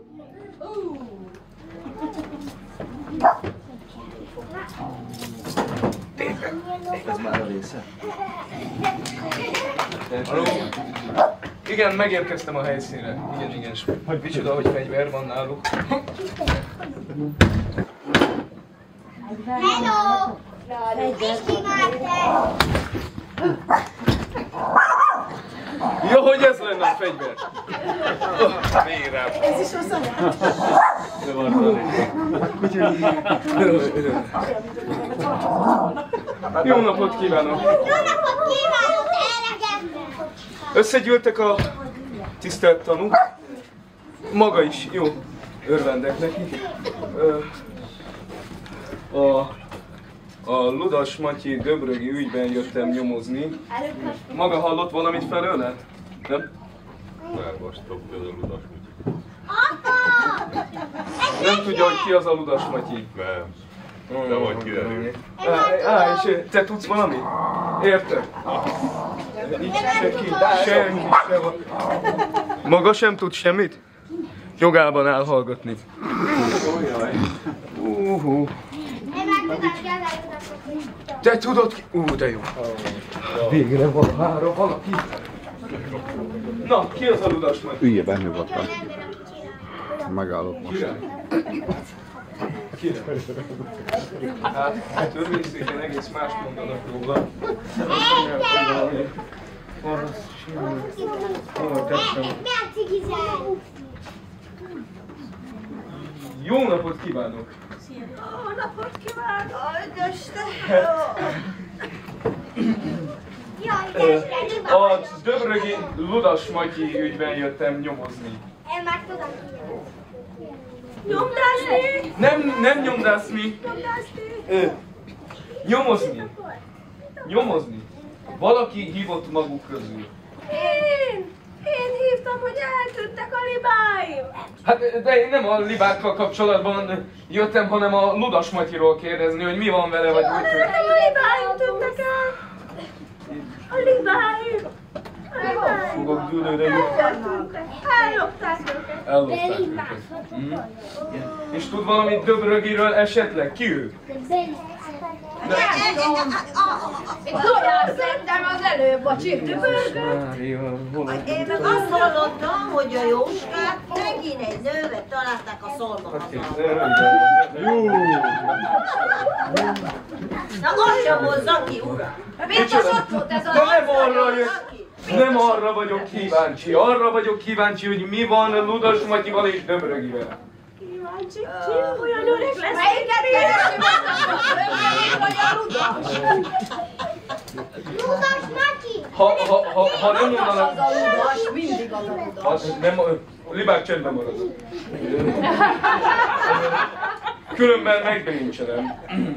Ez már a része? Haló? Igen, megérkeztem a helyszínre. Igen. Hogy micsoda, hogy fegyver van náluk. Hello! Mit csináltál? Jó, hogy ez lenne a fegyver. Vérem. Ez is az anyám. De van Jó napot kívánok! Jó napot kívánok, elegendő! Összegyűltek a tisztelt tanúk. Maga is, jó, örvendek neki. A Ludas Matyi Döbrögi ügyben jöttem nyomozni. Maga hallott valamit felőle? Nem? Elvastok ez a Ludas Matyi. Apa! Nem tudja, hogy ki az a Ludas Matyi? Nem. De majd kiderül. És te tudsz valamit? Érted? Senki. Maga sem tud semmit? Jogában áll hallgatni. Te tudod ki? De jó. Végre van három valaki. Na, ki az a Ludas Matyi? Üljél be, nyugodtan. Megállok most. Kire? Hát törvényszéken egész más mondanak róla. Jó napot kívánok! Jó napot kívánok! A Döbrögi Ludas Matyi ügyben jöttem nyomozni. Én már tudom ki. Nyomdásni? Nem nyomdászni. Nyomozni. Valaki hívott maguk közül. Én hívtam, hogy eltűntek a libáim. Hát de én nem a libákkal kapcsolatban jöttem, hanem a Ludas Matyiról kérdezni, hogy mi van vele, vagy úgy tűnik. A libáim tűntek el. A libáim. Fogok dűlőre jutni. Ellopták őket. Ellopták őket. És tud valamit Döbrögiről esetleg? Ki ő? Szerintem az előbb a csirkepörgő. Én meg azt hallottam, hogy a Jóskát megint egy nővet találták a szolgaházban. Jó! Na azt sem hozza ki, uram! Mit az ott volt ez a Nem arra vagyok kíváncsi. Arra vagyok kíváncsi, hogy mi van Ludas Matyival és Döbrögivel. kíváncsi? Ki olyan öreg lesz? Melyiket keresi meg a vagy a Ludas? Ludas Matyi! Ha nem mondanak... Az a Ludas, mindig az a Ludas. Nem, libák csendben maradok. Különben megbelincselem.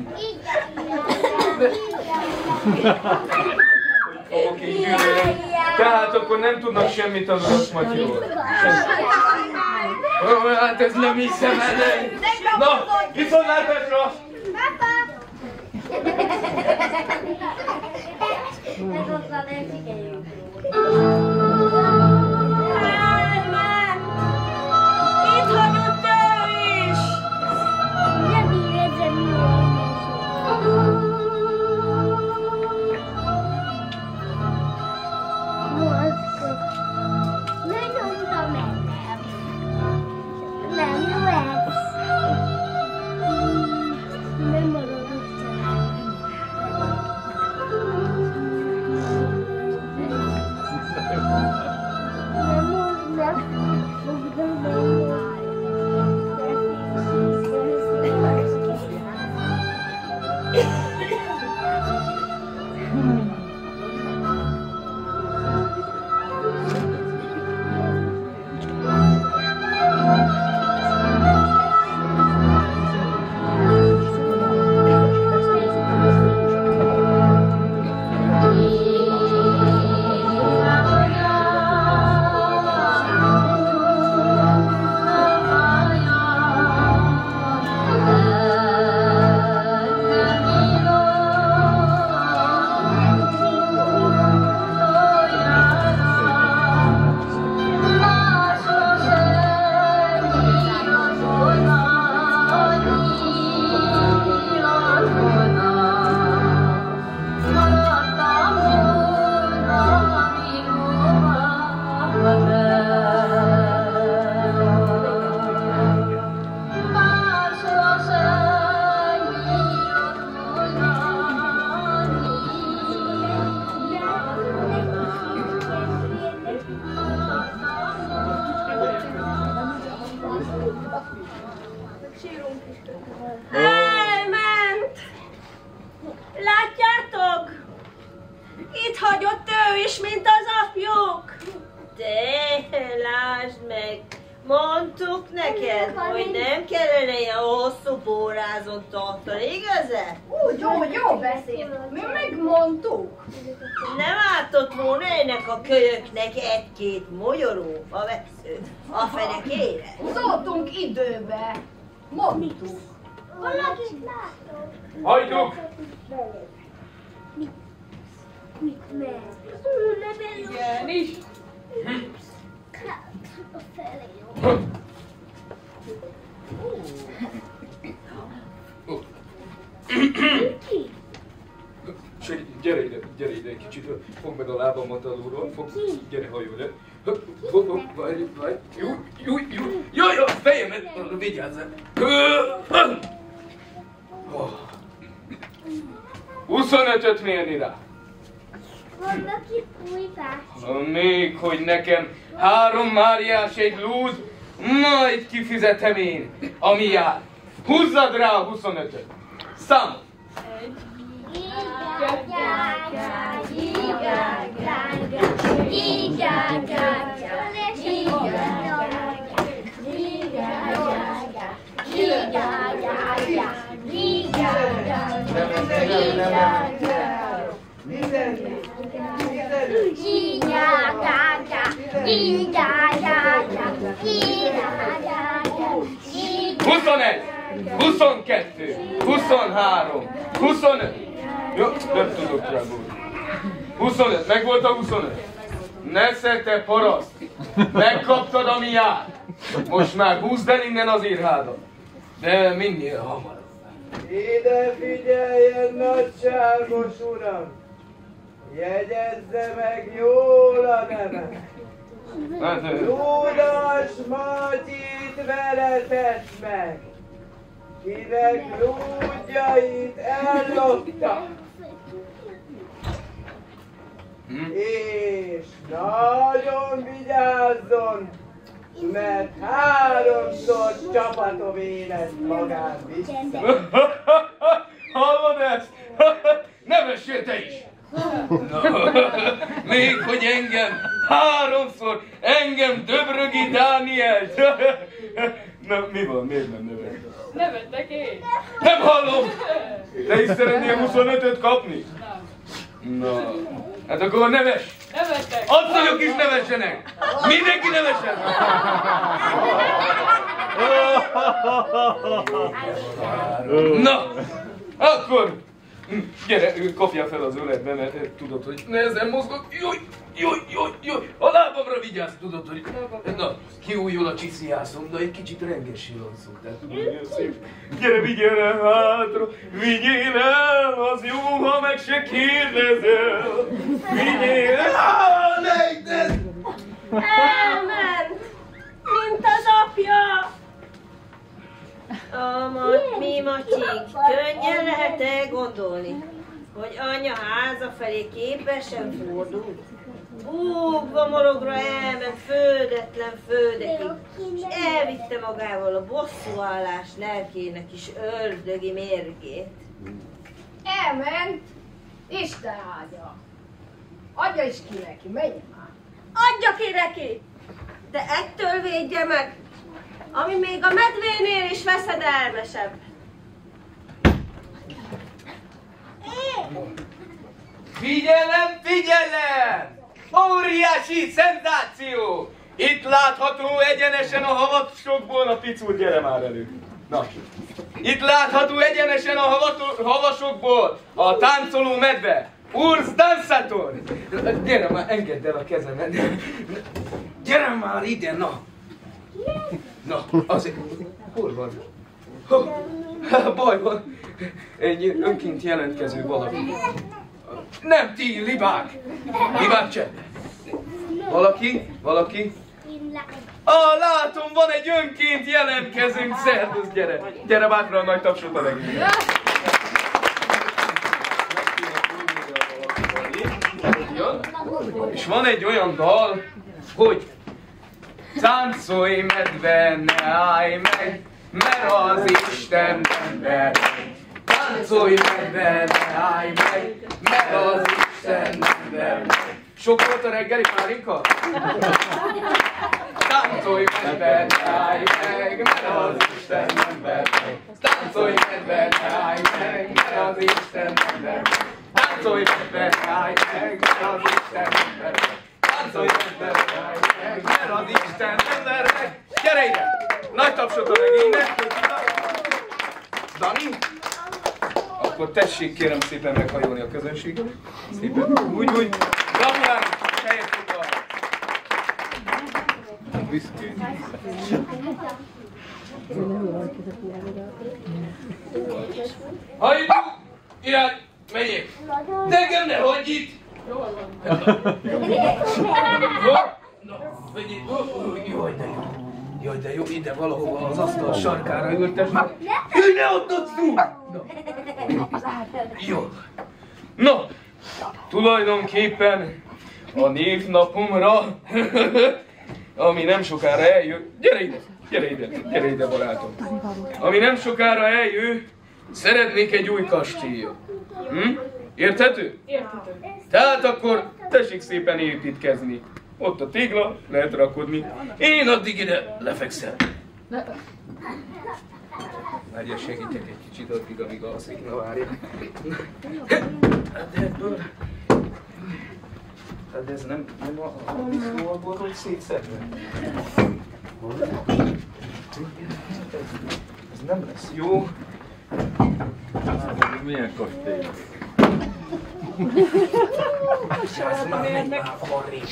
Oké, tehát akkor nem tudnak semmit a Ludas Matyiról. Hát ez nem hiszem el. Na, viszontlátásra! Ez ott van, ez igen Itt hagyott ő is! nem érzem jól. Ne nyomtam engem. Nem jó ez. Nem maradok talán. Sírunk is. Elment! Látjátok? Itt hagyott ő is, mint az apjuk. De, lásd meg, mondtuk neked, hogy nem kellene ilyen hosszú pórázon tartani, igaz-e? Jó beszél. Mi megmondtuk. Nem ártott volna ennek a kölyöknek egy-két mogyoró a vesző a fenekére? Szóltunk időbe. Mondtuk. Valakit látok. Hagyjuk! Mit megy? Igen is. A felé jó. Ki? Gyere ide egy kicsit, fogd meg a lábamat alulról, gyere, hajolj le. Várj, jaj, a fejemet, vigyázzál. 25-öt mérni rá. Vannak itt új bácsi. Még hogy nekem 3 Máriás egy lúd, majd kifizetem én, ami jár. Húzzad rá a 25-öt. Számol. Huszonegy, 22, 23, 25. Jó, nem tudok rá búrni. 25, meg volt a 25. Nesze te paraszt! Megkaptad, ami jár. Most már húzd el innen az írhádat. De minél hamarabb. Ide figyeljen, nagyságos uram! Jegyezze meg jól a nevet! Ludas Matyit veletek meg! Kinek lúdjait ellopta! És nagyon vigyázzon, mert 3-szor csapatom élet magán vissza! Hallod ezt? Nevessél te is! No, még hogy engem 3-szor, engem Döbrögi Dánielt! Na, mi van? Miért nem nevettek? Nevettek én. Nem hallom! Te is szeretnél 25-öt kapni? Na, hát akkor neves! Nevettek. Asszonyok is nevessenek! Mindenki nevessen! Na, akkor gyere, kapjál fel az öletbe, mert tudod, hogy nehezen mozgok. Jaj, a lábamra vigyázz, tudod, hogy... Na, kiújul a csisziászom, de egy kicsit rengessél az szó, tehát tudod, milyen szép. Gyere, vigyél el hátra, vigyél el, az jó, ha meg se kérdezel. Vigyél el, ne igyezd! Elment, mint az apja. Mi Matyik, könnyen lehet elgondolni, hogy anya háza felé képesen fordult. Búgva morogra elment földetlen földekig, és elvitte magával a bosszúállás lelkének is ördögi mérgét. Elment. Isten áldja. Adja is ki neki, menjen már. Adja ki neki! De ettől védje meg, ami még a medvénél is veszedelmesebb. Figyelem, figyelem! Óriási szenzáció! Itt látható egyenesen a havasokból, a picúr, gyere már elő. Na. Itt látható egyenesen a havasokból a táncoló medve. Urs dansator! Gyere már, engedd el a kezemet. Gyere már ide, na! Na, azért... Hol van? Baj van. Egy önként jelentkező valaki. Nem ti, libák! Libák csend! Valaki? Látom, van egy önként jelentkezőnk, szervusz, gyere! Gyere bátran, a nagy tapsot a legjobb! És van egy olyan dal, hogy táncolj medve, ne állj meg, mert az Isten ember. Táncolj meg vele, állj meg, mert az Isten ember. Sok volt a reggeli pálinka? Táncolj meg vele, állj meg, mert az Isten ember. Táncolj meg vele, állj meg, mert az Isten ember. Táncolj meg vele, állj meg, mert az Isten ember. Táncolj meg vele, állj meg, mert az Isten ember. Gyere ide! Nagy tapsot a regénynek! Dani? Akkor tessék kérem szépen meghajolni a közönséget. Szépen. Úgy. Gratulálok! Helyet tudva! Büszkén. Hajjuk! Irány! Menjék! De engem ne hagyj itt! Jaj, de jó! Jaj, de jó, ide valahova az asztal sarkára ültesd. Ülj, ne ott szúr! Jó. No, tulajdonképpen a névnapomra, ami nem sokára eljön... Gyere ide, barátom. Ami nem sokára eljön, szeretnék egy új kastélyot. Érthető? Érthető. Tehát akkor tessék szépen építkezni. Ott a tégla, lehet rakodni. Én addig ide lefekszem. Várja, segítek egy kicsit addig, amíg alszik. Na várja. Hát ez nem a disznóakból, hogy szétszedve. Ez nem lesz jó. Milyen kastély? Ez már megy arrébb.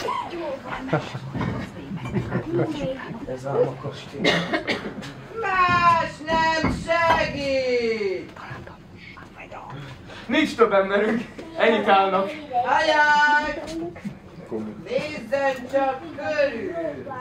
Ez ám a kastély. Más nem segít! Nincs több emberünk, ennyit állnak. Anyák! Nézzen csak körül!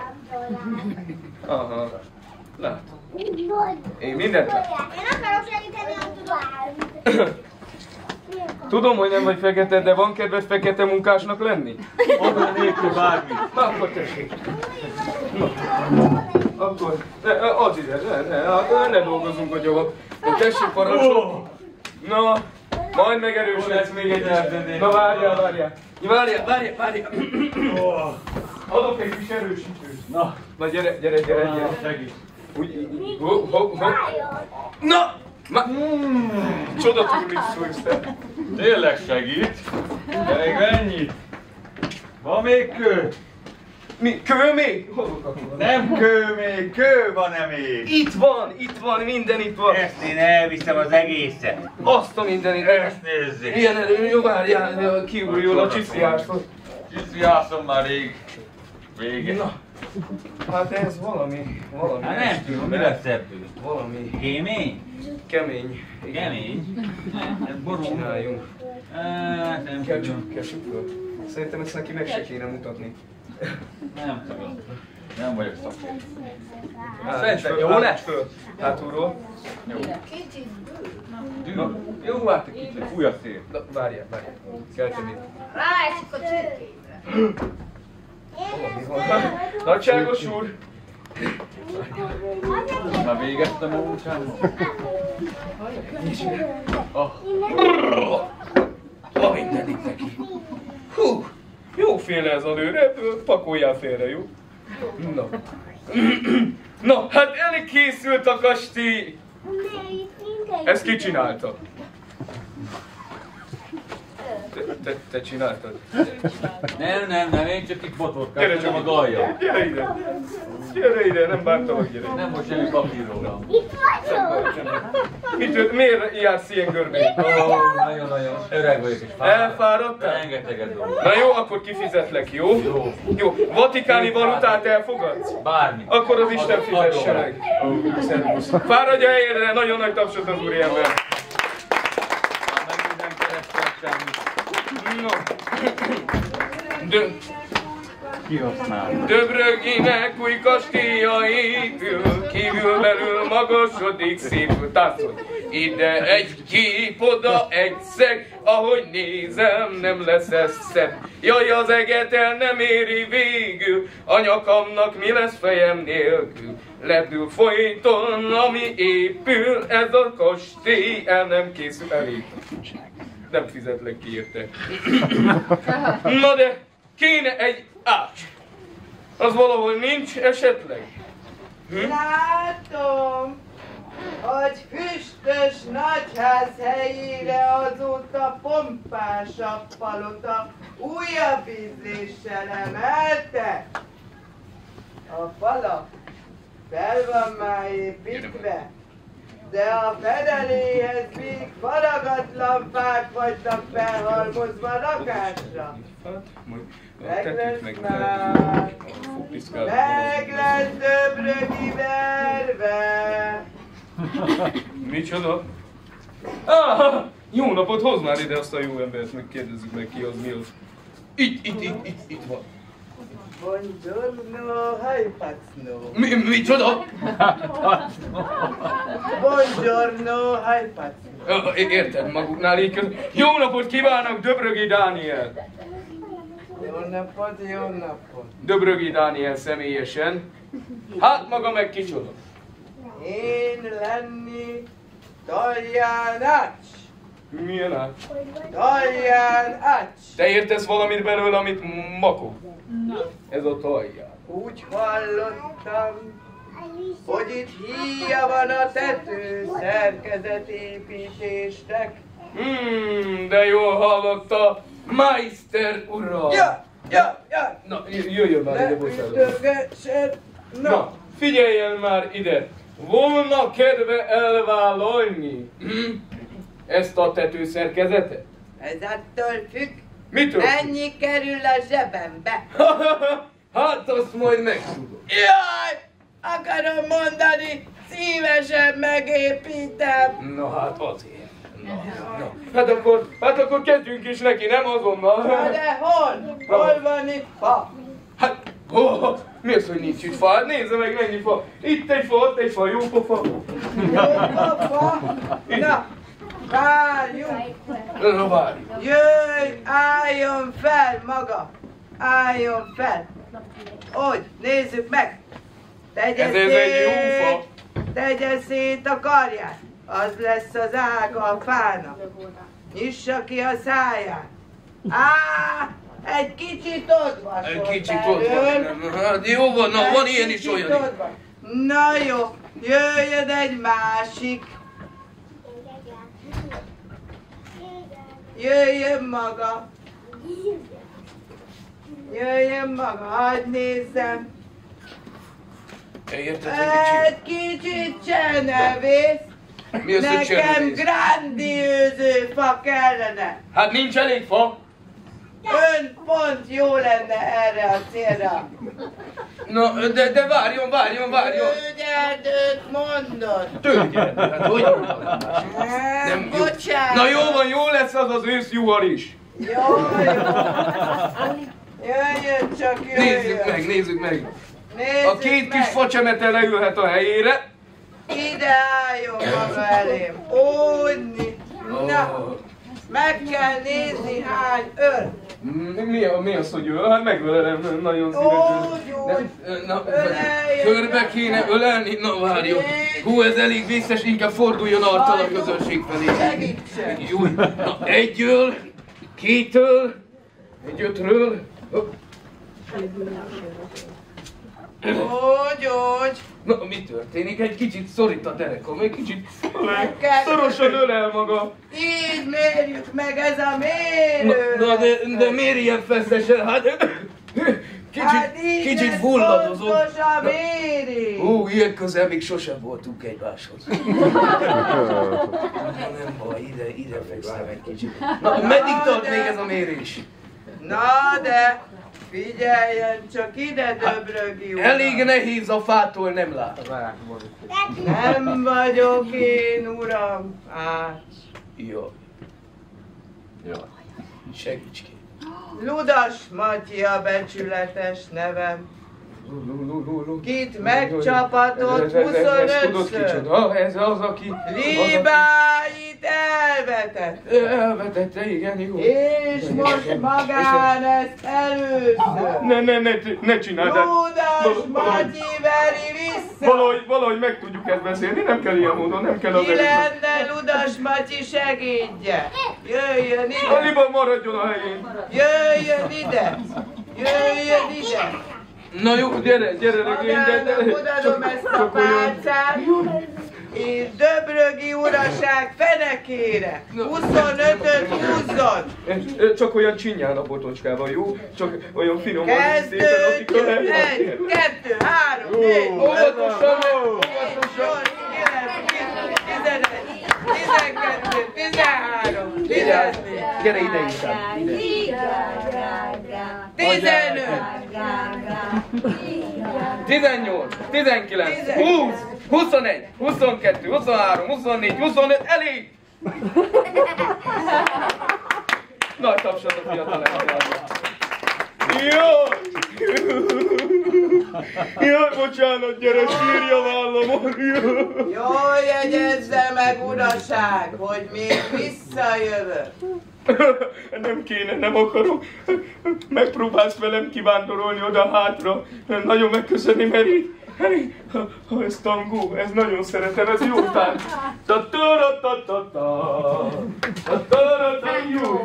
Aha, látom. Én mindent látom. Én akarok segíteni, nem tudom. Tudom, hogy nem vagy fekete, de van kedved fekete munkásnak lenni? Oda nélkül bármi. Akkor tessék. Akkor, add ide, ne dolgozunk a gyavak. Tessék parancsolni. Na, majd megerősödsz még egy. Na várjál. Adok egy kis erősítőt. Na gyere. Segít. Úgy, Na! Csoda turmixus, te. Tényleg segít. Még ennyit. Van még kő? Mi? Kő még? Hol akkor? Nem kő még, kő van-e még? Itt van, minden itt van. Ezt én elviszem az egészet. Azt a mindenit. Ezt nézzék. Ilyen jó, várjál, kiújul a csisziászot. Csisziászom már rég. Vége. Na, hát ez valami. Hát nem tudom, mi lesz ebből? Valami Kémény? kemény. Kemény? Ez ború. Csináljunk. Hát nem tudom. Kessük föl. Szerintem ezt neki meg se kéne mutatni. Nem tudom. Nem vagyok szakértő. Szerintem jó lesz? Hátulról. Jó. Na, jó, hát egy kicsit. Fúj a szél. Na, várjál. Keltem itt. Ráesik a csirkétre. Nagyságos úr! Na végeztem a munkámmal. Ma minden itt neki. Hú, jóféle ez a nő, ebből pakoljál félre, jó? Na, hát elkészült a kastély! Ezt ki csinálta? Te csináltad? Nem, én csak itt botorkáltam a galjam. Gyere ide, nem bántalak, gyere. Nem volt semmi papírról. Itt vagyok! Miért jársz ilyen görbén? Nagyon öreg vagyok és fáradt. Elfáradtál? Rengeteget dolgozom. Na jó, akkor kifizetlek, jó? Jó. Vatikáni valutát elfogadsz? Bármi. Akkor az Isten fizesse meg. Fáradj a helyedre, nagyon nagy tapsot az úriember. Meg minden keresztel semmit. No. Kihasználom. Döbröginek új kastélya épül, kívül belül magasodik, szépül. Táncolj! Ide egy kép, oda egy szeg, ahogy nézem, nem lesz ez szebb. Jaj, az eget el nem éri végül, a nyakamnak mi lesz fejem nélkül. Ledül folyton, ami épül, ez a kastély el nem készül elég. Nem fizetlek ki érte. Na de kéne egy ács. Az valahol nincs esetleg? Látom, hogy füstös nagyház helyére azóta pompásabb palota újabb ízléssel emelte. A falak fel van már építve, de a fedeléhez még faragatlan fák vagynak felhalmozva rakásra. Meg lesz már, meg lesz Döbrögi verve. Micsoda? Jó napot, hozd már ide azt a jó embert, meg kérdezzük meg ki az, mi az. Itt van. Buongiorno, Haipacno. Micsoda? Buongiorno, Haipacno. Érted, maguknál így között. Jó napot kívánok, Döbrögi Dániel! Jó napot, jó napot. Döbrögi Dániel személyesen. Hát maga meg kicsoda? Én lenni Talján Ács. Milyen át? Talján Ács. Te értesz valamit belőle, amit makog? Ez a Talján. Úgy hallottam, hogy itt híja van a tető szerkezetépítésnek. De jól hallotta, Meister uram! Ja! Na, jöjjön már ide, Ne bocsánat. ütögessen! Na, figyeljen már ide! Volna kedve elvállalni ezt a tetőszerkezetet? Ez attól függ, Mitől? mennyi kerül a zsebembe. Hát azt majd megtudom. Jaj! Akarom mondani, szívesen megépítem. Na hát azért. Na. Hát akkor kezdjünk is neki, nem azonnal? Na de hol? Hol van itt fa? Hát, mi az, hogy nincs itt fa? Hát nézze meg, mennyi fa. Itt egy fa, ott egy fa, jó fa. Jó fa? Na, várjunk. Na várj. Jöjj, álljon fel maga. Álljon fel. Hogy, nézzük meg. Tegye Ez egy jó fa. Tegye szét a karját. Az lesz az ága a fának. Nyissa ki a száját. Egy kicsit odvasott. Egy kicsit ott van. Hát jó van, na van ilyen is olyan. Na jó, jöjjön egy másik. Jöjjön maga. Jöjjön maga, hadd nézzem. Érted, hogy Egy kicsit csenevész. mi az, hogy Nekem cserélész? grandióző fa kellene. Hát nincs elég fa. Ön pont jó lenne erre a célra. Na, de várjon. Tőgyerdőt mondott. Tőgyed, hát hogy? Nem jó. Bocsánat. Na jó van, jó lesz az az őszjuhar is. Jó. Jöjjön csak, jöjjön. Nézzük meg. Nézzük A két meg. kis facsemete leülhet a helyére. Ide álljon maga elém. Úgy. Na, meg kell nézni hány öl. Mi az, hogy öl? Hát megölelem nagyon szívesen. Na, körbe kéne ölelni? Na várjon. Hú, ez elég vészes, inkább forduljon arccal a közönség felé. Segítsen. Jó, na, egy öl, két öl, egy ötről. Úgy. Na, mi történik? Egy kicsit szorít a derekom, egy kicsit kell- szorosan ölel maga. Így mérjük meg, ez a mérő. Na de miért ilyen feszesen? Hát kicsit fulladozó. Fontos a mérés. Ilyen közel még sosem voltunk egymáshoz. Nem baj, ide fekszem egy kicsit. Na, meddig tart még ez a mérés? Na de, figyeljen csak ide, Döbrögi úr. Elég nehéz a fától, nem lát. Nem vagyok én, uram. Jó. Segíts ki. Ludas Matyi a becsületes nevem. Kit megcsapatott Tudod 25-ször. kicsoda? Ez az, aki... Libáit elvetett. Elvetette, igen, jó. És most magán ezt először. Ne csináld! Ludas Matyi veri vissza. Valahogy meg tudjuk ezt beszélni, nem kell ilyen módon, nem kell az Ki lenne Ludas Matyi segédje? Jöjjön ide. Aliban maradjon a helyén. Jöjjön ide. Jöjjön ide. Na jó, gyere regény, Magának odadom ezt a pálcát, és Döbrögi uraság fenekére. 25-öt húzzon. Csak olyan csinyán a botocskával, jó? Csak olyan finoman szépen, akik a Kezdődjön. 1, 2, 3, 4. Óvatosan! 12, 13, 14. Gyere ide inkább. 15. 18, 19, 20, 21, 22, 23, 24, 25, elég! Nagy tapsot a fiatal embernek. Jó! Jaj, bocsánat, gyere, sírja vállamon! Jól jegyezze meg, uraság, hogy még visszajövök. Nem kéne, nem akarom. Megpróbálsz velem kivándorolni oda-hátra. Nagyon megköszönni, mert így... Ha ez tangó, ez nagyon szeretem, ez jó tánc. Ta-ta-ra-ta-ta-ta. Ta-ta-ra-ta, jó.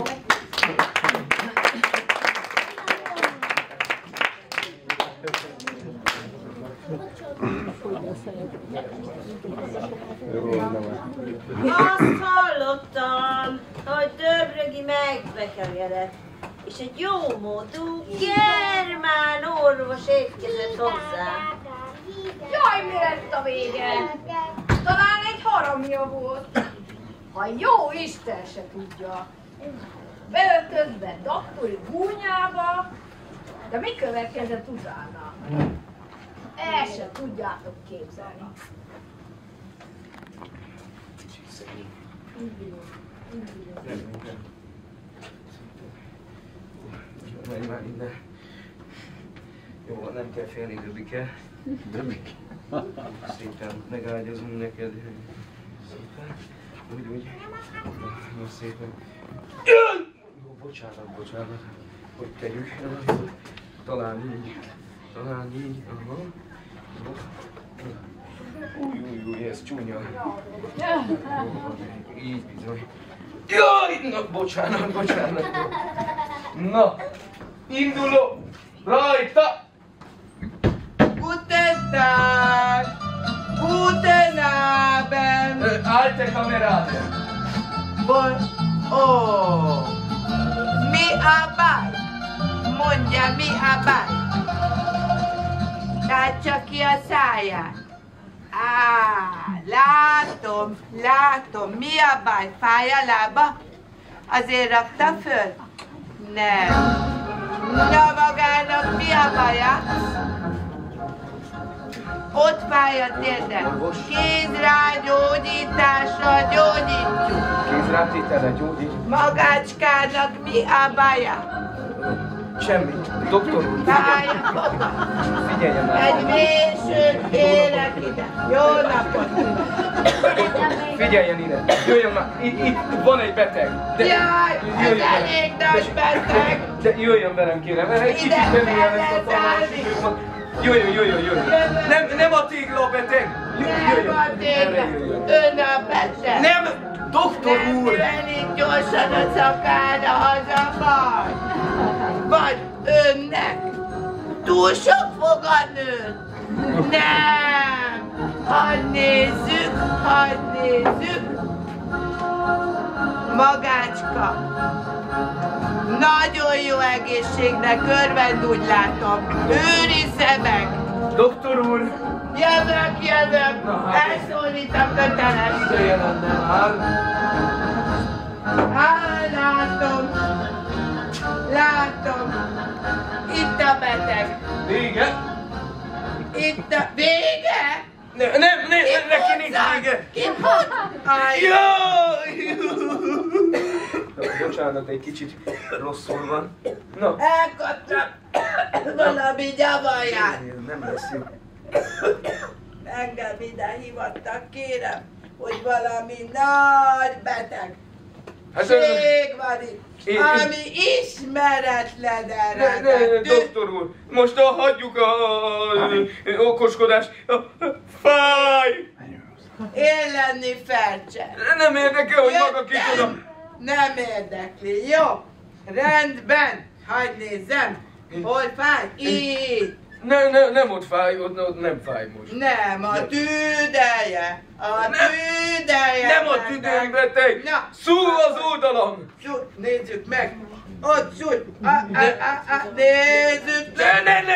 Azt hallottam, hogy Döbrögi megbekeredett, és egy jómódú germán orvos érkezett hozzá. Jaj, mi lett a vége? Talán egy haramja volt. Ha jó Isten se tudja. Beöltözve doktori gúnyába, de mi következett utána? El se tudjátok képzelni. Menj már innen. Jó, nem kell félni, Döbike. Döbik. Szépen megágyazunk neked. Szépen. Úgy. Jó, szépen. Jó, bocsánat. Hogy tegyük? Talán így. Aha. Új, ez csúnya. Így bizony. Jaj, na, bocsánat. Na, indulok. Rajta! Guten Tag! Guten Abend! Alte Kamerade! Mi a baj? Mondja, mi a baj? Tártsa ki a száját. Látom. Mi a baj? Fáj a lába? Azért rakta föl? Nem. Na magának mi a baja? Ott fáj a térde. Kézrágyógyítással gyógyítjuk. Kézrátételre gyógyít. Magácskának mi a baja? Semmi. Doktor úr, Fáj a foga. figyeljen már. Egy vésőt kérek ide. Jó napot! Figyeljen ide. Jöjjön már. Itt van egy beteg. Jaj, ez elég nagy beteg. De jöjjön velem, kérem. Egy kicsit bemélyen ezt a tanácsot. Jöjjön. Nem a tégla a beteg. Nem a tégla. Ön a beteg. Nem, doktor úr. Nem elég gyorsan a szakára, az a baj. Vagy önnek túl sok foga nőtt. Nem. Hadd nézzük. Magácska. Nagyon jó egészségnek örvend, úgy látom. Őrizze meg. Doktor úr. Jövök. Elszólítom köteles. Jöjjön onnan már. Látom. Itt a beteg. Vége. Vége? Nem, neki nincs vége. Kiput? Jaj! Bocsánat, egy kicsit rosszul van. Na. Elkaptam. valami nyavaját. Nem lesz jó. Engem ide hívattak, kérem, hogy valami nagy beteg. Hát, Ség van itt, ami ismeretlen doktor úr, most hagyjuk a okoskodást. Fáj! Én lenni felcser. Nem érdekel, hogy maga ki tudom. Nem érdekli, jó? Rendben, hagyd nézzem. Hol fáj? Itt. Nem ott fáj, ott nem fáj most. Nem, a tüdeje. A tüdeje. Nem a tüdőm beteg. Na. Szúr az oldalam. Nézzük meg. Ott szúr. Nézzük meg.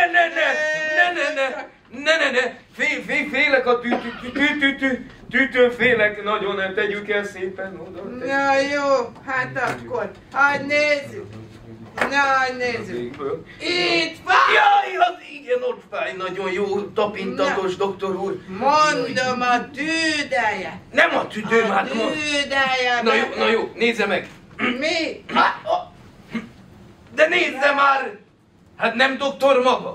Ne. Félek a tűtől félek, nagyon tegyük el szépen oda. Na jó, hát akkor, hát nézzük. Na, nézzük. Itt fáj! Jaj, az igen, ott fáj. Nagyon jó, tapintatos, doktor úr. Mondom, a tüdeje. Nem a tüdőm, hát mond. Tüdeje. Na jó, nézze meg. Mi? De nézze már! Hát nem doktor maga?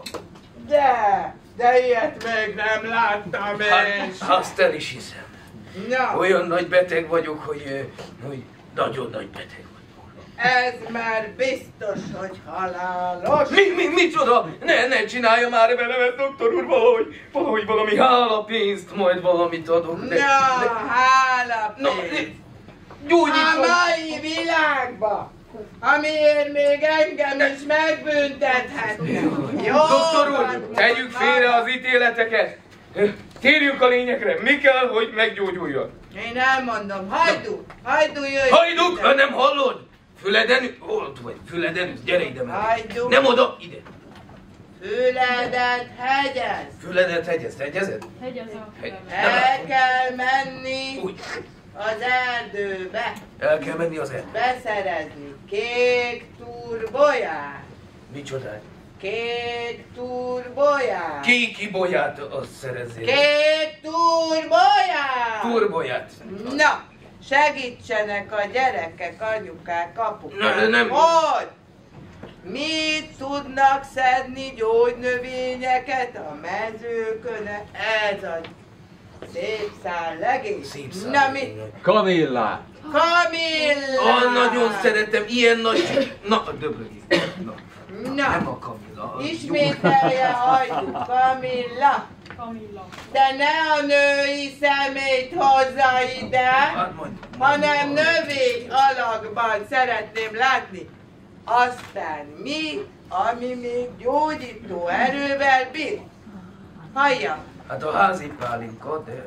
De ilyet még nem láttam én. Hát, azt el is hiszem. Na, Olyan nagy beteg vagyok, hogy nagyon nagy beteg vagyok. ez már biztos, hogy halálos. Micsoda? Ne csinálja már velem ezt, doktor úr, valahogy valami hálapénzt, majd valamit adok. Na, hálapénzt. A Gyógyítom. mai világban, amiért még engem is megbüntethetnek. Jó, Doktor úr, van, tegyük félre az ítéleteket. Térjünk a lényegre. Mi kell, hogy meggyógyuljon? Én elmondom, hajdu jöjj. Hajduk, ide. nem hallod? Füleden, ott vagy, Füleden, gyere ide meg. Hajduk. Nem oda, ide. Füledet hegyez. Füledet hegyezed? El kell menni Úgy, az erdőbe. el kell menni az erdőbe. Beszerezni kék turboját. Micsodát? Kék turboját. Ki bolyát azt szerezzél? Kék turboját. Turbolyát. Na, segítsenek a gyerekek, anyukák, apukák. Nem. Hogy? Mit tudnak szedni gyógynövényeket a mezőkön? Ez a szép szál legény. Szép szál Na legény. mit? Kamillát! Kamilla! Nagyon szeretem, ilyen nagy... Na, döbrögi. Na, nem Na, a Kamilla. ismételje hajdu, Kamilla. De ne a női szemét hozza ide, Hát majd... hanem növény alakban szeretném látni. Aztán mi, ami még gyógyító erővel bír? Hallja, Hát a házi pálinka, de...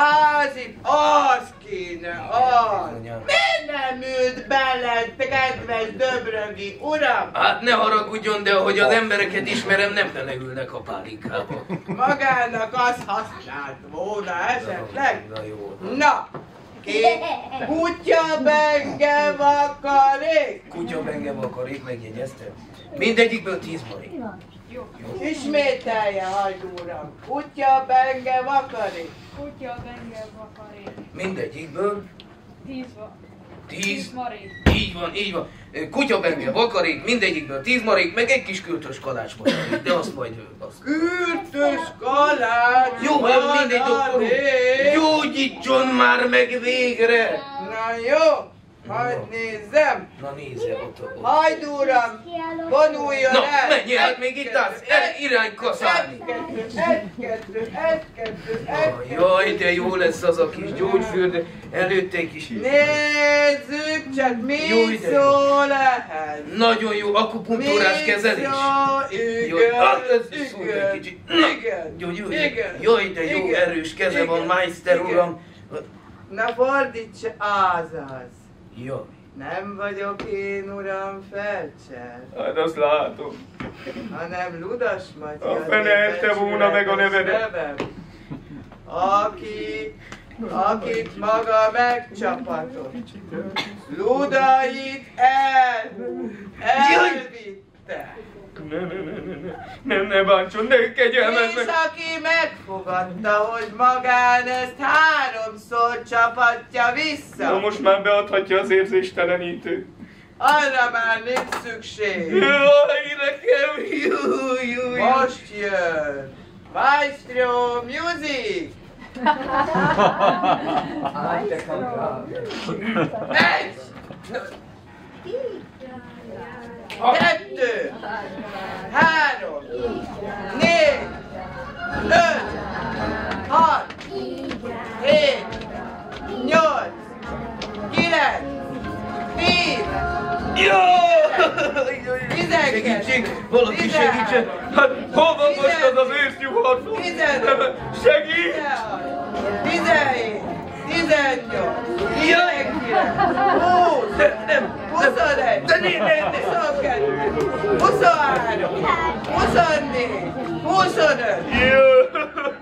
az kéne, az. Anyám. Miért nem ült bele, kedves Döbrögi uram? Hát ne haragudjon, de ahogy az embereket ismerem, nem beleülnek a pálinkába. Magának azt használt volna esetleg? Na jó. Na, két kutya benge vakarék. Kutya benge vakarék, megjegyeztem. Mindegyikből 10 marék. Ismételje, hajdu uram. Kutya benge vakarék. Mindegyikből 10 10. marék. Így van. Kutya benge vakarék, mindegyikből 10 marék, meg egy kis kürtös kalács marék. De azt majd azt. Kürtös kalács. Jó, mindegy, doktor úr. Gyógyítson már meg végre! Na jó, hagyd nézzem. Na nézze, ott. Hajdu uram, vonuljon Na, el. menjél, hát még itt állsz, irány kaszálni. Egy, kettő. Jaj, de jó lesz az a kis gyógyfürdő, előtte egy kis... Nézzük csak, mi Jó, de jó. szól ehhez. Nagyon jó akupunktúrás kezelés. Jaj, hát ez szólj egy kicsit. Na, Igen. Jaj, de jó, erős keze van, Meister uram. Na fordítsa, azaz. Jaj. Nem vagyok én, uram, felcser, Hát azt látom. hanem Ludas Matyi. A fene ette volna meg a nevedet. nevem. Akit maga megcsapatott. Ludait elvitte. Ne bántson, ne És kegyelmeznek. aki megfogadta, hogy magán ezt 3-szor csapatja vissza. Na most már beadhatja az érzéstelenítő. Arra már nincs szükség. Jaj, nekem, jó. Most jön. Maestro Music. Egy! Kettő! Három! Négy! Öt! Hat! Hét! Nyolc! Kilenc! 10! Jó! 12! Valaki segítsen! Hát hol van most az az ősznyugat? 15! Segít! 17! 18! 19! 20! Nem! 21! 22! 23! 24! 25! Jó!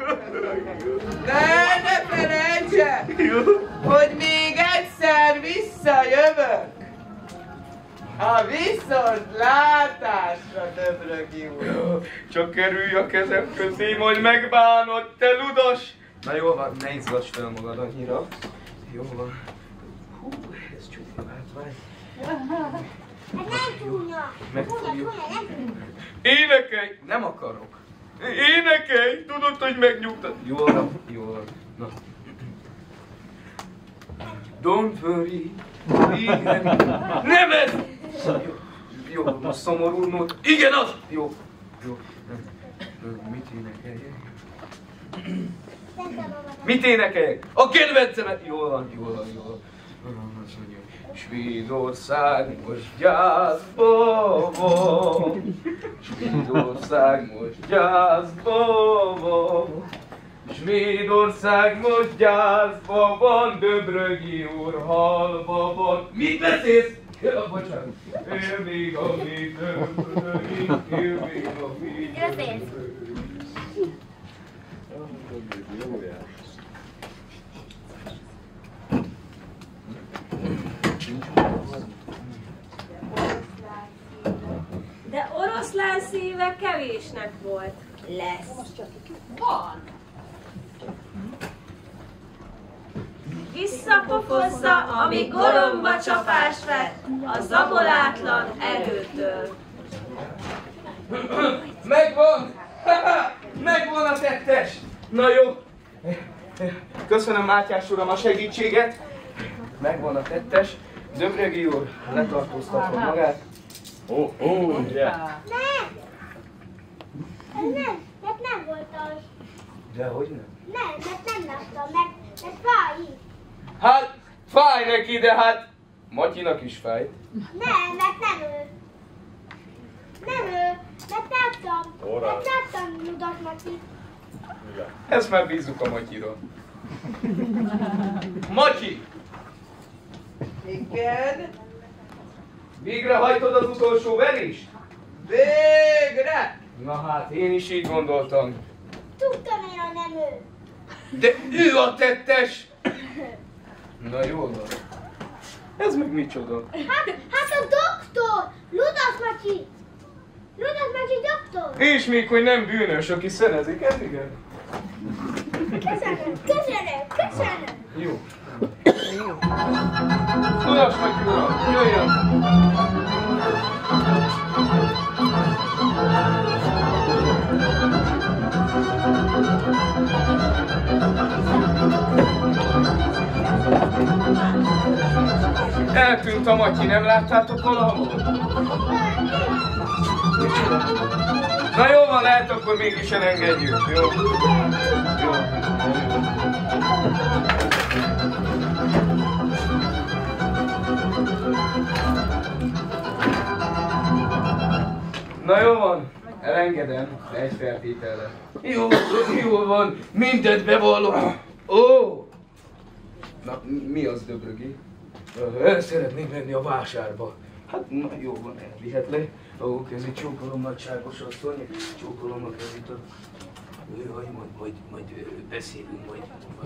Ne felejtse, hogy még egyszer visszajövök! A viszontlátásra, Döbrögi úr! Csak kerülj a kezem közé, majd megbánod, te ludas! Na jól van, ne izgass fel magad annyira. Jó van. Hú, ez csúnya látvány. Ez nem csúnya. Megfogjuk. Nem csúnya. Énekelj! Nem akarok. Énekelj! Tudod, hogy megnyugtad. Jól van, jól van. Na. Don't worry. Igen. Nem ez! Jó, most szomorú nót. Igen, az! Jó, jó. Mit énekeljek? Mit énekeljek? A kedvencemet! Jól van, jól van, jól van. Azt mondja, Svédország most gyászba van. Svédország most gyászba van. Svédország most gyászba van, Döbrögi úr halva van. Mit beszélsz? Ja, bocsánat. Él még a mi Döbrögi, él még a mi Döbrögi. De oroszlán szíve kevésnek volt. Lesz. Van. Visszapofozza, amíg goromba csapás vett a zabolátlan erőtől. Megvan! Megvan a tettes! Na jó! Köszönöm, Mátyás uram, a segítséget! Megvan a tettes. Döbrögi úr letartóztatva magát. Yeah. Nem! Ez nem, mert nem volt az. Dehogy nem. Nem, mert nem láttam, mert fáj. Hát, fáj neki, de hát Matyinak is fájt. Nem, mert nem ő. Nem ő, mert láttam. Mert láttam Ludas Matyit. Ezt már bízzuk a Matyiról. Matyi! Igen? Végrehajtod az utolsó verést? Végre! Na hát, én is így gondoltam. Tudtam én, hogy nem ő. De ő a tettes! Na jól van. Ez meg micsoda? Hát a doktor! Ludas Matyi! Ludas Matyi doktor! És még, hogy nem bűnös, aki szerezik, ez igen? Köszönöm, köszönöm, köszönöm! Jó. Ludas Matyi uram, jöjjön! Eltűnt a Matyi, nem láttátok valahol? Na jó van, lehet, akkor mégis elengedjük, jó? Jó. Na jó van, elengedem, de egy feltétellel. Jó van, mindent bevallom. Ó! Na, mi az, Döbrögi? El szeretnék menni a vásárba. Hát, na jó van, elvihetlek. Ó, kezi csókolom, nagyságos asszony, csókolom a kezét. Jaj, majd beszélünk majd.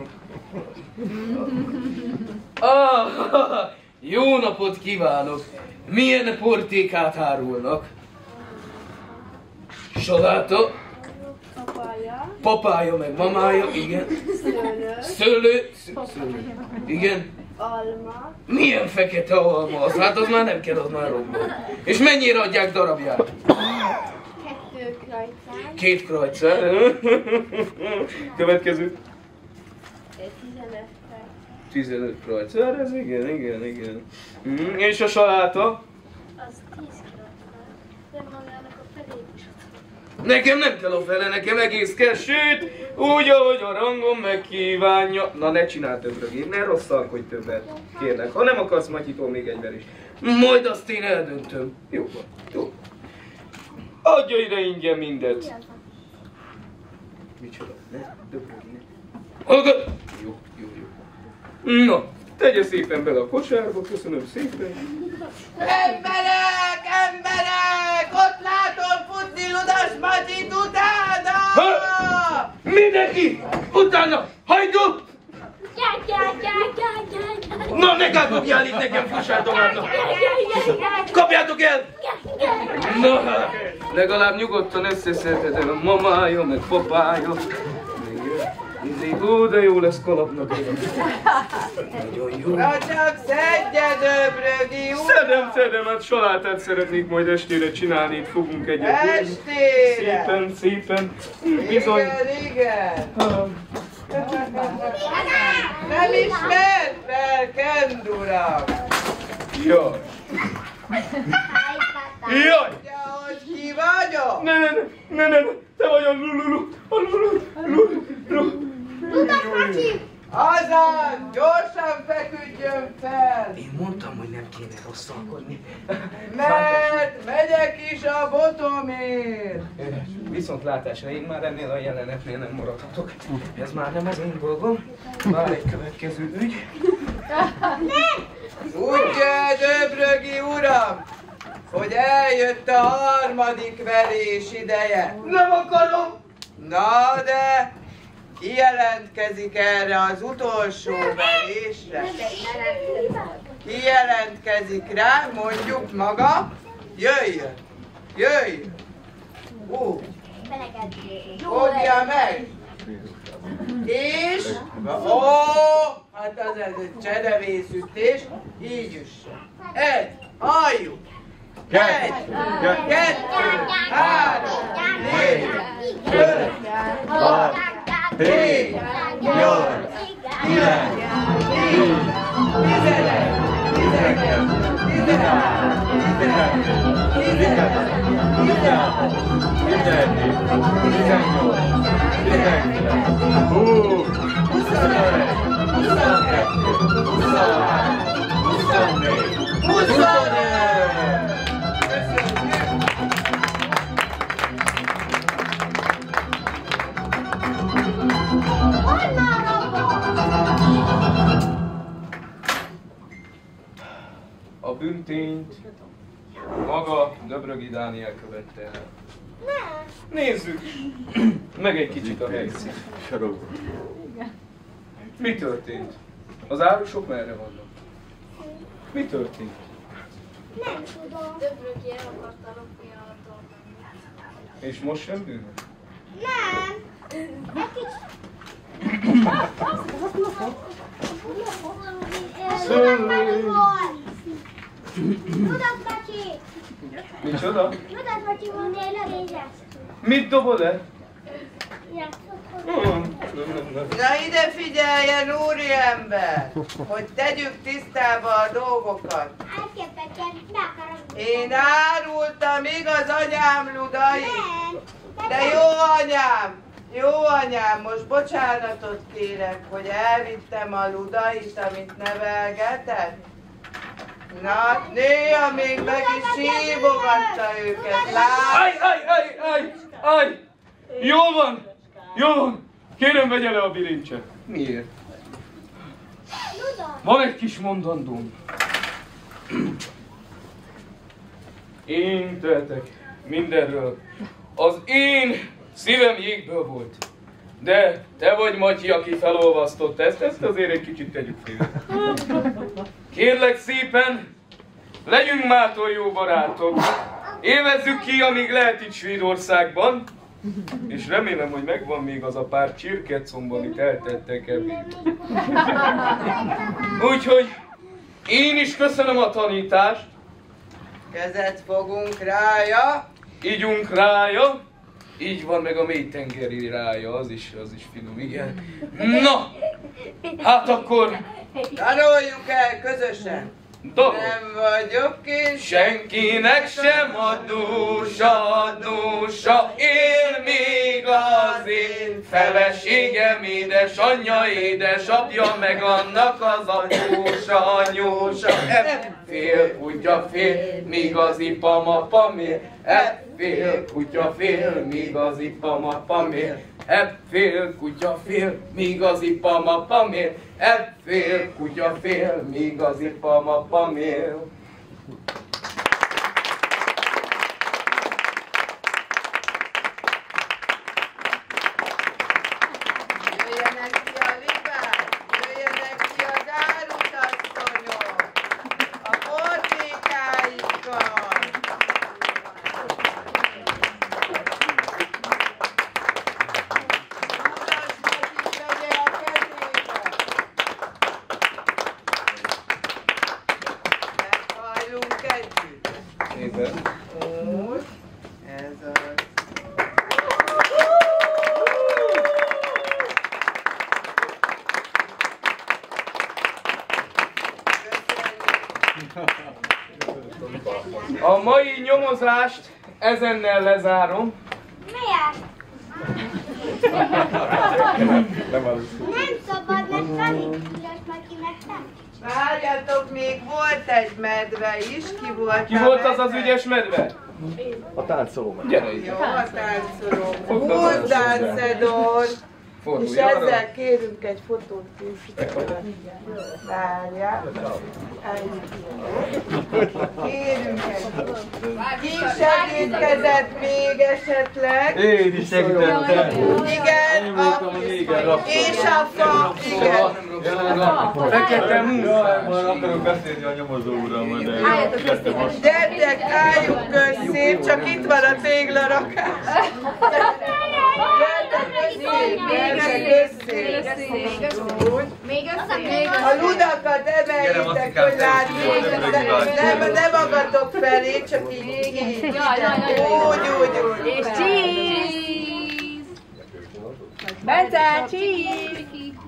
Jó napot kívánok! Milyen portékát árulnak? Saláta? Papaja. papája, meg mamája, igen. Szőlő. Igen. Alma. Milyen fekete alma az? Hát az már nem kell, az már robban. És mennyire adják darabját? 2 krajcár. 2 krajcár. Következő. 15 krajcár, ez igen. És a saláta? Az 10 krajcár. De magának a felét is ott. Nekem nem kell a fele, nekem egész kell, sőt, úgy, ahogy a rangom megkívánja. Na ne csináld többre, ne rosszalkodj többet, kérlek. Ha nem akarsz, Matyitól még egy verést. Majd azt én eldöntöm. Jó van, jó. Adja ide ingyen mindet. Micsoda? Ne, döbrögj, ne. Hallgat! Jó. Na, tegye szépen bele a kosárba, köszönöm szépen. Emberek! Ott látom futni Ludas Matyit utána! Ha! Mindenki! Utána! Hajdú! Na, ne kapjál itt nekem kosárdomának! Kapjátok el! Na, legalább nyugodtan összeszedhetem a mamája, meg papája. Ó, de jó lesz kalapnak. Nagyon jó. Na csak szedje, Döbrögi uram! Szedem, hát salátát szeretnék majd estére csinálni, itt fogunk egyet. Estére! Szépen. Bizony. Igen. Nem ismert fel, Kend uram! Jaj. Tudja, hogy ki vagyok? Ne, te vagy a Lulu. Ludas Matyi! Azaz, gyorsan feküdjön fel! Én mondtam, hogy nem kéne rosszalkodni. Mert megyek is a botomért! Viszontlátásra, én már ennél a jelenetnél nem maradhatok. Ez már nem az én dolgom. Vár egy következő ügy. Tudja, Döbrögi uram, hogy eljött a 3. verés ideje. Nem akarom! Na de kijelentkezik erre az utolsó verésre. Kijelentkezik rá, mondjuk maga, jöjjön. Fogja meg. És, hát az ez egy cserevészütés, így üssön. 1, halljuk. 1, 2, 3, 4, 5, 6, 7, 8, 9, 10, 11, 12, 13, 14, 15, 16, 17, 18, 19, 20, 21, 22, 23, 24, 25! A büntényt maga Döbrögi Dániel követte el. Nézzük meg egy kicsit a helyszínt. Mi történt? Az árusok merre vannak? Mi történt? Nem tudom. Döbrögi el akarta lopni a tornát. És most sem bűnös? Nem. Egy kicsit. Ludas bácsi! Micsoda? Ludas bácsi volt éjjel. Mit dobod el? Na ide figyeljen, úriember, hogy tegyük tisztába a dolgokat. Én árultam, igaz, anyám ludait? De jó anyám, most bocsánatot kérek, hogy elvittem a ludait, amit nevelgetett. Na, néha még meg is sívogatta őket, látod? Aj! Jól van! Kérem, vegye le a bilincset. Miért? Van egy kis mondandóm. Én tehetek mindenről. Az én szívem jégből volt. De te vagy, Matyi, aki felolvasztott ezt azért egy kicsit tegyük félre. Kérlek szépen, legyünk mától jó barátok. Évezzük ki, amíg lehet itt Svédországban, És remélem, hogy megvan még az a pár csirkecomb, amit eltettek ebéd. Úgyhogy én is köszönöm a tanítást. Kezet fogunk rája. Ígyunk rája. Így van, meg a mélytengeri rája, az is finom, igen. Na, hát akkor... Tanuljuk el közösen. Nem vagyok én senkinek sem adósa, él még az én feleségem, édesanyja, édesapja, meg annak az anyósa. Fél kutya fél, míg az ipamapa mér. Fél kutya fél, míg az ipamapa mér. Fél kutya fél, míg az ipamapa mér. Fél kutya fél, míg az ipamapa mér. Jöjjenek ki a libák, jöjjenek ki az árutasszonyok, a portékáikkal. Úgy, ez az. A mai nyomozást ezennel lezárom. Miért? Nem szabad, mert felépülök akinek nem. Várjatok, még volt egy medve is. Ki volt Ki volt az ügyes medve? A táncoló meg. Gyere ide. Jó, a táncoló. Húzdáncedor. És ezzel kérünk egy fotót készíteni. Várjál. Kérünk egy fotót. Ki segítkezett még esetleg? Én is segítettem. Igen, és a fa, igen. Fekete munkás. Már akarok beszélni a nyomozó urammal, de... Gyertek, álljunk össze, csak itt van a téglarakás. Gyertek össze. A ludakat emeljétek, hogy látszik. Nem magatok felé, csak így. Úgy. És cheese! Bence, cheese!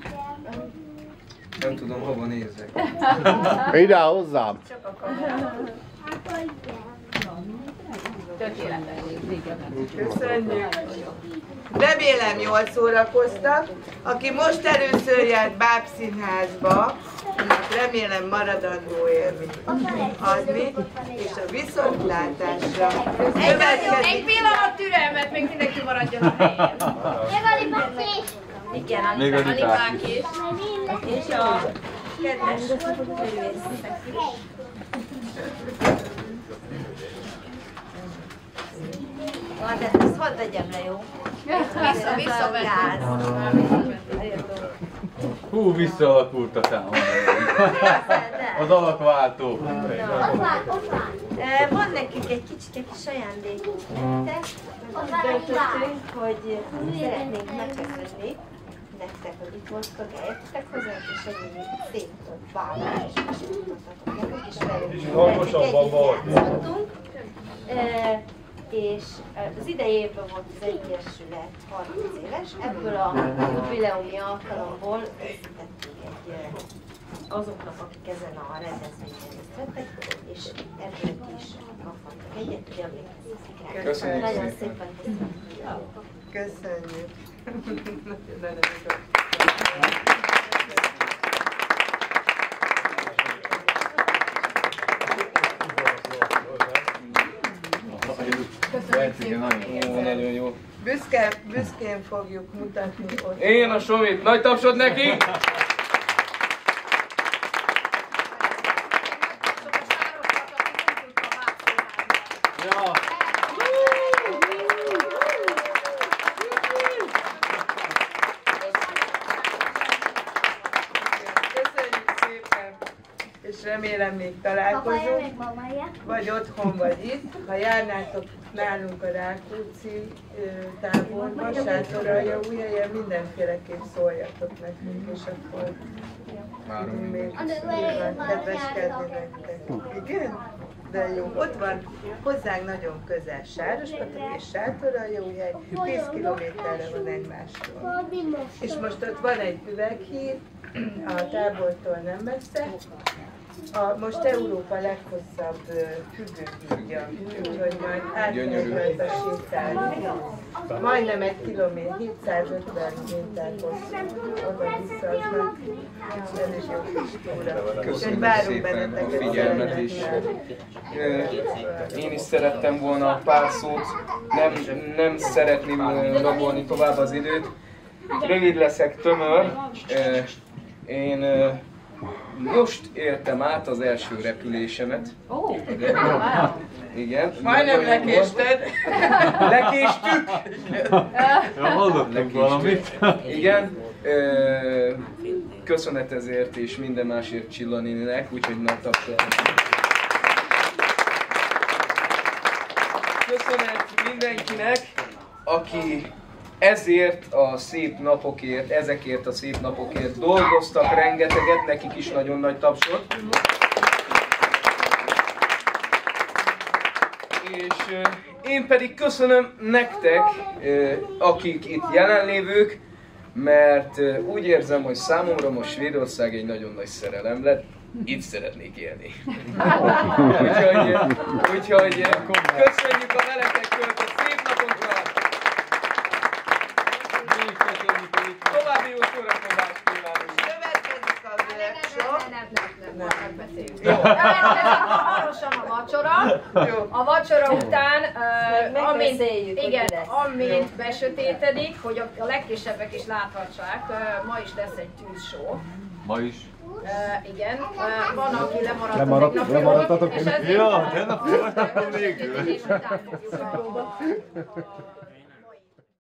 Nem tudom, hova nézzek. Ide hozzám! Köszönjük! Remélem jól szórakoztak. Aki most először járt bábszínházba, annak remélem maradandó élmény adni, és a viszontlátásra Egy pillanat türelmet, még mindenki maradjon a helyén. Még a libák is. Igen, a Még a libák libák is. És a kedves művészek is. De ezt hadd vegyem le, jó? Vissza. Hú, visszaalakult a számom. Az alakváltó. Ott van. Van nekünk egy kicsit kis ajándékunk. Döntöttünk, hogy szeretnénk megköszönni nektek, hogy itt voltak, eljöttek hozzánk, és egy szép bálát is mutatok nekünk, és hangosabban volt. És az idei évben volt az Egyesület 30 éves, ebből a jubileumi alkalomból összetettünk azoknak, akik ezen a rendezvényen részt vettek, és ebből is kaphattak egyet, hogy emlékezzenek rá. Köszönjük Nagyon szépen. szépen Köszönjük. Nagyon jó. Büszkén fogjuk mutatni ott. Én a Somit. Nagy tapsod neki! és remélem még Papaja találkozunk, meg mamaja. vagy otthon, vagy itt. Ha járnátok nálunk a Rákóczi táborban, Sátoraljaújhelyen, mindenféleképp szóljatok nekünk, és akkor még kedveskedni nektek. Igen? De jó, ott van hozzánk nagyon közel Sárospatak és Sátoraljaújhely, 10 kilométerre van egymástól. És most ott van egy üveghíd, a tábortól nem messze, most Európa leghosszabb függőhídja, úgyhogy majd átmegyünk rajta sétálni. Majdnem 1 kilométer, 750 méter hosszú, oda-vissza az már elég jó kis túra. Köszönjük szépen a figyelmet is. Én is szerettem volna pár szót, nem szeretném rabolni tovább az időt. Rövid leszek, tömör. Én most értem át az első repülésemet. Igen. Majdnem lekésted. Lekéstük! Hallottunk valamit? Igen. Köszönet ezért és minden másért Csilla néninek, úgyhogy nagy tapsolom. Köszönet mindenkinek, aki ezért a szép napokért, ezekért a szép napokért dolgoztak rengeteget, nekik is nagyon nagy tapsot. És én pedig köszönöm nektek, akik itt jelenlévők, mert úgy érzem, hogy számomra most Svédország egy nagyon nagy szerelem lett. Itt szeretnék élni. úgyhogy köszönjük a veletek töltött szép napokat! További jó szórakozást kívánunk! Következik a workshop. Nem beszéljünk. Hamarosan a vacsora. A vacsora után, amint besötétedik, hogy a legkisebbek is láthassák, ma is lesz egy tűzshow. Ma is? Igen, van, aki lemaradtatok. Ja, tegnap voltam végül.